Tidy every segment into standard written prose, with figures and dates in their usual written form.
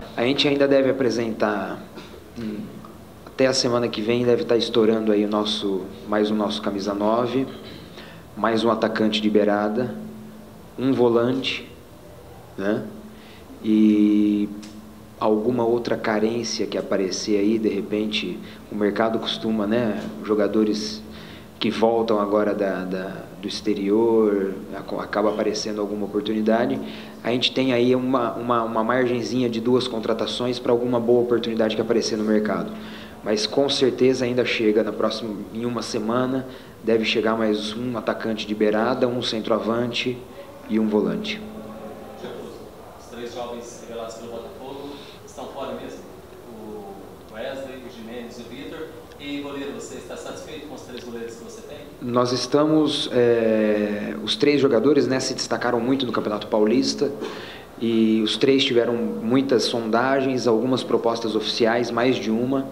A gente ainda deve apresentar, até a semana que vem, deve estar estourando aí mais o nosso camisa 9, mais um atacante de beirada, um volante, né? E alguma outra carência que aparecer aí, de repente, o mercado costuma, né? Jogadores que voltam agora do exterior, acaba aparecendo alguma oportunidade. A gente tem aí uma margenzinha de 2 contratações para alguma boa oportunidade que aparecer no mercado. Mas com certeza ainda chega em uma semana, deve chegar mais um atacante de beirada, um centroavante e um volante. Os 3 jovens revelados pelo Botafogo estão fora mesmo? O Wesley, o Gimenez e o Vitor. E goleiro, você está satisfeito com os 3 goleiros que você tem? Nós estamos, os 3 jogadores, né, se destacaram muito no Campeonato Paulista, e os 3 tiveram muitas sondagens, algumas propostas oficiais, mais de uma,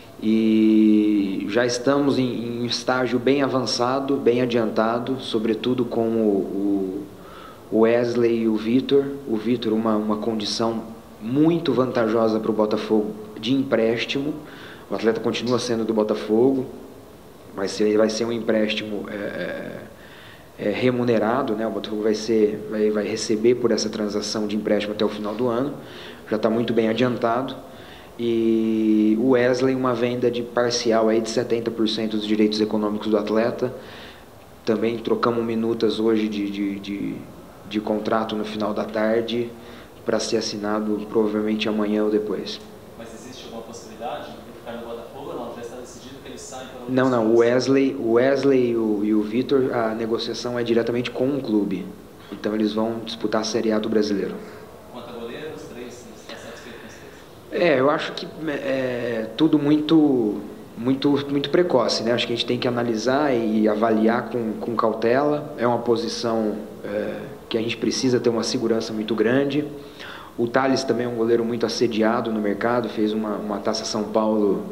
e já estamos em estágio bem avançado, bem adiantado, sobretudo com o Wesley e o Vitor. O Vitor, uma condição muito vantajosa para o Botafogo de empréstimo. O atleta continua sendo do Botafogo, vai ser um empréstimo remunerado, né? O Botafogo vai receber por essa transação de empréstimo até o final do ano, já está muito bem adiantado. E o Wesley, uma venda de parcial aí de 70% dos direitos econômicos do atleta. Também trocamos minutas hoje de contrato no final da tarde, para ser assinado provavelmente amanhã ou depois. Mas existe alguma possibilidade de ficar no Botafogo ou não? Já está decidido que eles saem para o... Não, o Wesley e o Vitor, a negociação é diretamente com o clube. Então eles vão disputar a Série A do Brasileiro. Quanto a goleiro, os 3, você está satisfeito com os 3? Eu acho que é tudo muito precoce, né? Acho que a gente tem que analisar e avaliar com cautela. É uma posição que a gente precisa ter uma segurança muito grande. O Thales também é um goleiro muito assediado no mercado, fez uma Taça São Paulo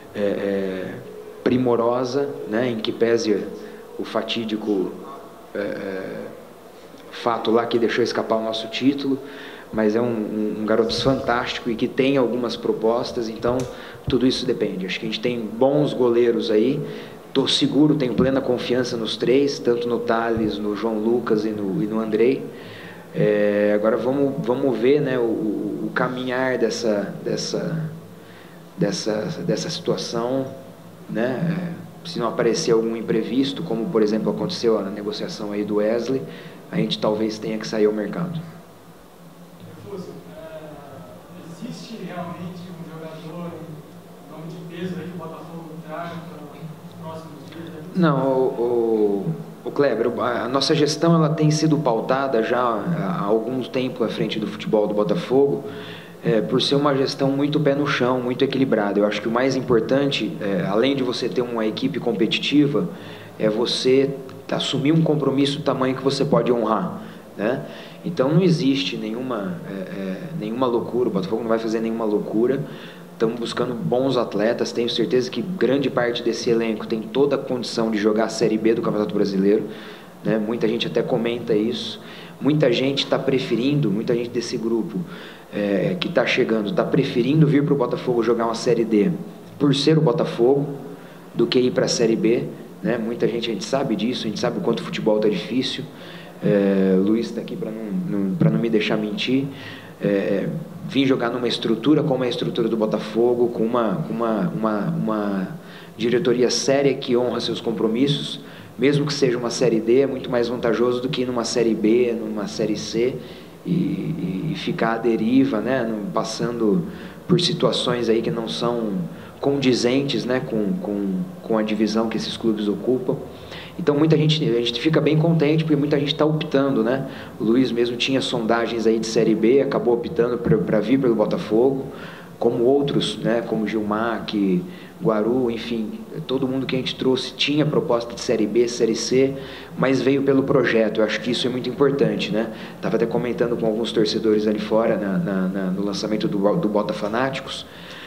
primorosa, né? Em que pese o fatídico fato lá que deixou escapar o nosso título, mas é um garoto fantástico e que tem algumas propostas, então tudo isso depende. Acho que a gente tem bons goleiros aí, estou seguro, tenho plena confiança nos 3, tanto no Thales, no João Lucas e no Andrei. Agora vamos ver, né, o caminhar dessa situação, né? Se não aparecer algum imprevisto, como por exemplo aconteceu na negociação aí do Wesley, a gente talvez tenha que sair ao mercado. Existe realmente um jogador em nome de peso aí que o Botafogo traga para os próximos dias? Não, o Kleber, a nossa gestão ela tem sido pautada já há algum tempo à frente do futebol do Botafogo, por ser uma gestão muito pé no chão, muito equilibrada. Eu acho que o mais importante, além de você ter uma equipe competitiva, é você assumir um compromisso do tamanho que você pode honrar, né? Então não existe nenhuma loucura, o Botafogo não vai fazer nenhuma loucura. Estamos buscando bons atletas, tenho certeza que grande parte desse elenco tem toda a condição de jogar a Série B do Campeonato Brasileiro, né? Muita gente até comenta isso. Muita gente desse grupo que está chegando, está preferindo vir para o Botafogo jogar uma Série D por ser o Botafogo do que ir para a Série B, né? Muita gente, a gente sabe disso, a gente sabe o quanto o futebol está difícil. O Luiz está aqui para não me deixar mentir. Vim jogar numa estrutura como é a estrutura do Botafogo, com uma diretoria séria que honra seus compromissos, mesmo que seja uma Série D, é muito mais vantajoso do que ir numa Série B, numa Série C e ficar à deriva, né? Passando por situações aí que não são condizentes, né? com a divisão que esses clubes ocupam. Então a gente fica bem contente porque muita gente está optando, né? O Luiz mesmo tinha sondagens aí de Série B, acabou optando para vir pelo Botafogo, como outros, né? Como Gilmar, Guaru, enfim, todo mundo que a gente trouxe tinha proposta de Série B, Série C, mas veio pelo projeto. Eu acho que isso é muito importante, né? Estava até comentando com alguns torcedores ali fora no lançamento do Bota Fanáticos,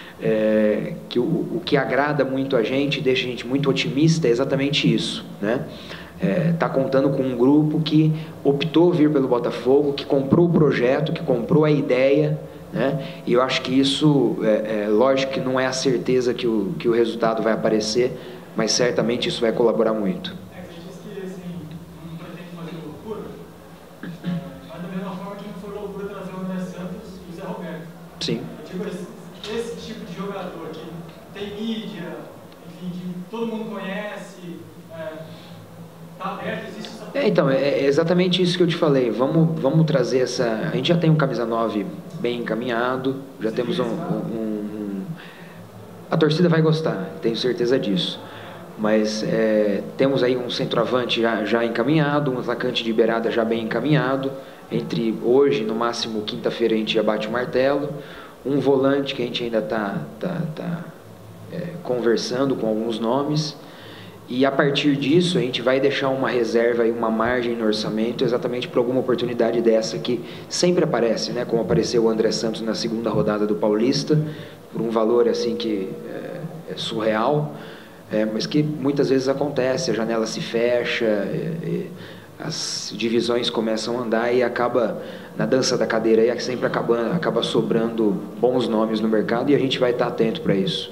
que o que agrada muito a gente, deixa a gente muito otimista, é exatamente isso, né? Tá contando com um grupo que optou vir pelo Botafogo, que comprou o projeto, que comprou a ideia, né? E eu acho que isso, lógico que não é a certeza que o resultado vai aparecer, mas certamente isso vai colaborar muito. Você disse que assim, não pretende fazer loucura, mas da mesma forma que não foi loucura trazer o André Santos e o Zé Roberto. Sim. Eu digo, esse tipo de jogador que tem mídia, enfim, que todo mundo conhece, está aberto, existe essa... Então, é exatamente isso que eu te falei. Vamos trazer essa... A gente já tem um camisa 9 bem encaminhado, já temos a torcida vai gostar, tenho certeza disso. Mas temos aí um centroavante já encaminhado, um atacante de beirada já bem encaminhado. Entre hoje, no máximo, quinta-feira, a gente já bate o martelo. Um volante que a gente ainda está conversando com alguns nomes. E a partir disso, a gente vai deixar uma reserva e uma margem no orçamento exatamente para alguma oportunidade dessa que sempre aparece, né? Como apareceu o André Santos na segunda rodada do Paulista, por um valor assim que é surreal, mas que muitas vezes acontece, a janela se fecha, as divisões começam a andar e acaba, na dança da cadeira, aí sempre acaba sobrando bons nomes no mercado e a gente vai estar atento para isso.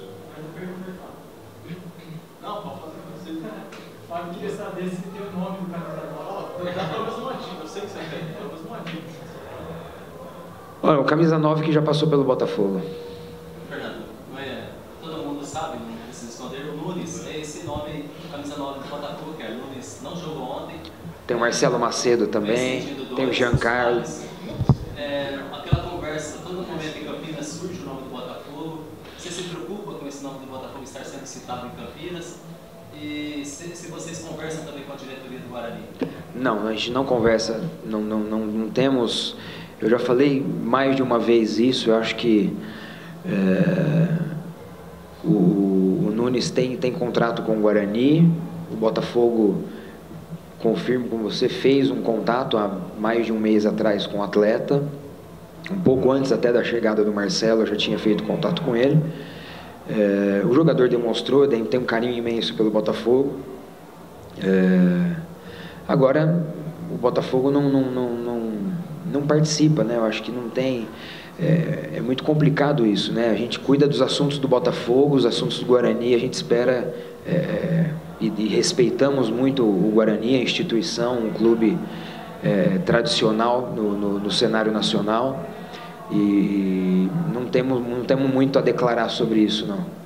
Eu queria saber se tem o nome do camisa 9. Dá pelo menos uma dica, eu sei que você tem, pelo menos uma dica. Olha, o camisa 9 que já passou pelo Botafogo. Fernando, todo mundo sabe, não precisa esconder, o Nunes é esse nome, camisa 9 do Botafogo, que é Nunes, não jogou ontem. Tem o Marcelo Macedo também, tem o Giancarlo. Aquela conversa, todo momento em Campinas surge o nome do Botafogo. Você se preocupa com esse nome do Botafogo estar sendo citado em Campinas? E se vocês conversam também com a diretoria do Guarani? Não, a gente não conversa, não temos... Eu já falei mais de uma vez isso, eu acho que o Nunes tem contrato com o Guarani, o Botafogo, confirmo com você, fez um contato há mais de um mês atrás com o atleta, um pouco antes até da chegada do Marcelo, eu já tinha feito contato com ele. O jogador demonstrou, tem um carinho imenso pelo Botafogo. Agora, o Botafogo não participa, né? Eu acho que não tem... É muito complicado isso, né? A gente cuida dos assuntos do Botafogo, os assuntos do Guarani, a gente espera e respeitamos muito o Guarani, a instituição, um clube tradicional no cenário nacional. E não temos muito a declarar sobre isso, não.